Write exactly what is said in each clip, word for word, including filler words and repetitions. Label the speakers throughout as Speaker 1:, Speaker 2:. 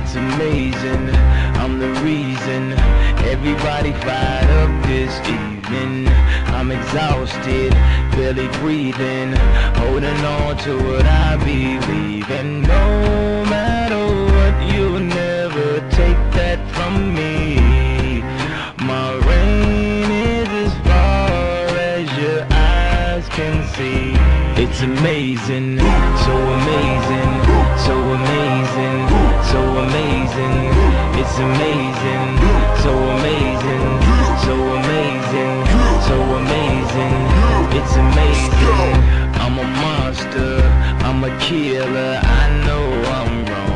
Speaker 1: It's amazing, I'm the reason everybody fired up this evening. I'm exhausted, barely breathing, holding on to what I believe in. No matter what, you'll never take that from me. My reign is as far as your eyes can see. It's amazing, so amazing, so amazing, so amazing. It's amazing, so amazing, so amazing, so amazing. It's amazing. I'm a monster, I'm a killer, I know I'm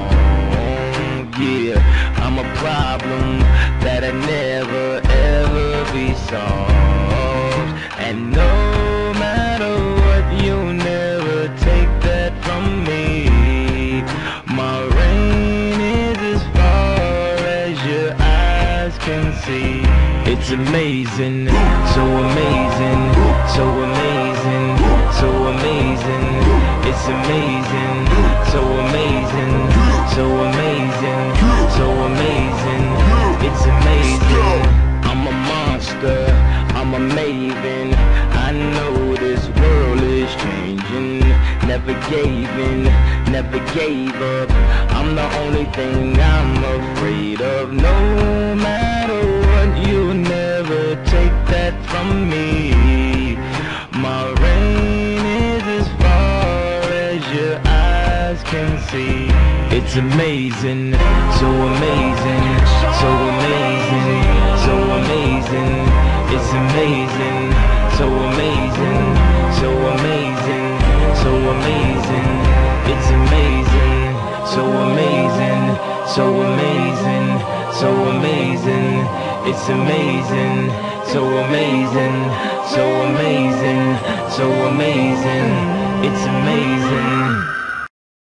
Speaker 1: wrong, yeah. I'm a problem that'll never ever be solved. And no matter what, you'll never take that from me. My reign is as far as your eyes can see. It's amazing, so amazing, so amazing, so amazing. It's amazing, so amazing, so amazing, so amazing. It's amazing. I'm a monster, I'm a maven. I know this world is changing. Never gave in, never gave up. I'm the only thing I'm afraid of. No matter what, you'll never take that from me. My reign is as far as your eyes can see. It's amazing, so amazing, so amazing, so amazing. It's amazing, so amazing, so amazing, so amazing. It's amazing, so amazing, so amazing, so amazing. It's amazing, so amazing, so amazing, so amazing. It's amazing.